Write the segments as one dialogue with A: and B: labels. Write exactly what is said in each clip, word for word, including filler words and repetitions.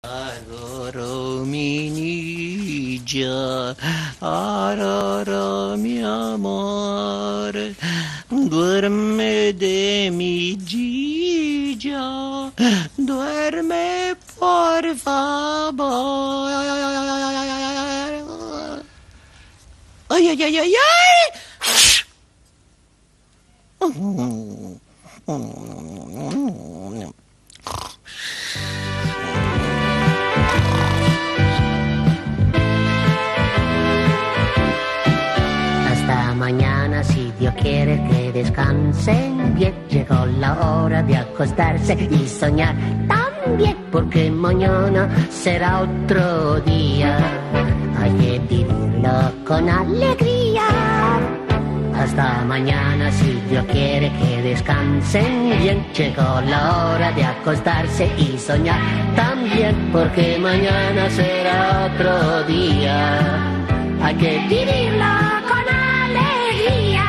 A: Aroro minigia, aroro mi amore, duerme de mi gigia, duerme por favor. Ay, ay, ay, ay, ay.
B: Hasta mañana, si Dios quiere que descansen bien. Llegó la hora de acostarse y soñar también, porque mañana será otro día. Hay que vivirlo con alegría. Hasta mañana, si Dios quiere que descansen bien. Llegó la hora de acostarse y soñar también, porque mañana será otro día. Hay que vivirlo con alegría.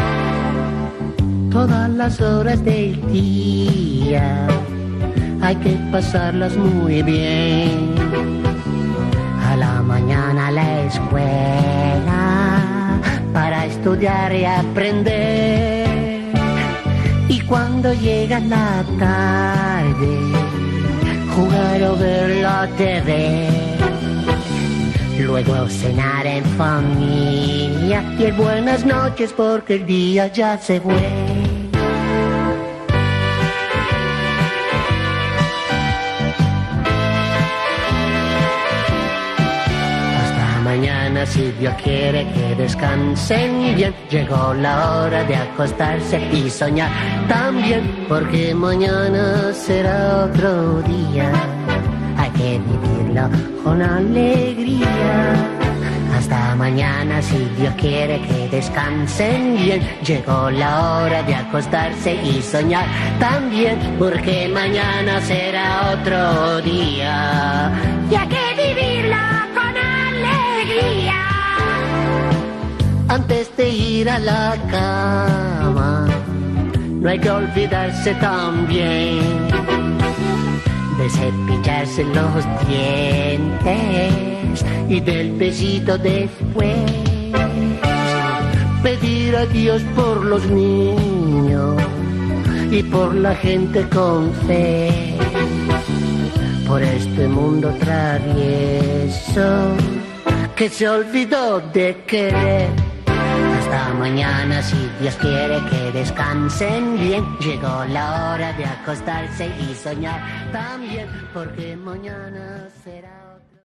B: Todas las horas del día hay que pasarlas muy bien. A la mañana a la escuela para estudiar y aprender. Y cuando llega la tarde, jugar o ver la T V. Luego cenar en familia y el buenas noches porque el día ya se fue. Hasta mañana, si Dios quiere que descansen bien. Llegó la hora de acostarse y soñar también, porque mañana será otro día. Hay que vivirlo con alegría. Hasta mañana, si Dios quiere que descansen bien. Llegó la hora de acostarse y soñar también, porque mañana será otro día. Y hay que vivirlo con alegría. Antes de ir a la cama, no hay que olvidarse también de cepillarse los dientes y del besito después. Pedir a Dios por los niños y por la gente con fe, por este mundo travieso que se olvidó de querer. Hasta mañana, si Dios quiere que descansen bien. Llegó la hora de acostarse y soñar también, porque mañana será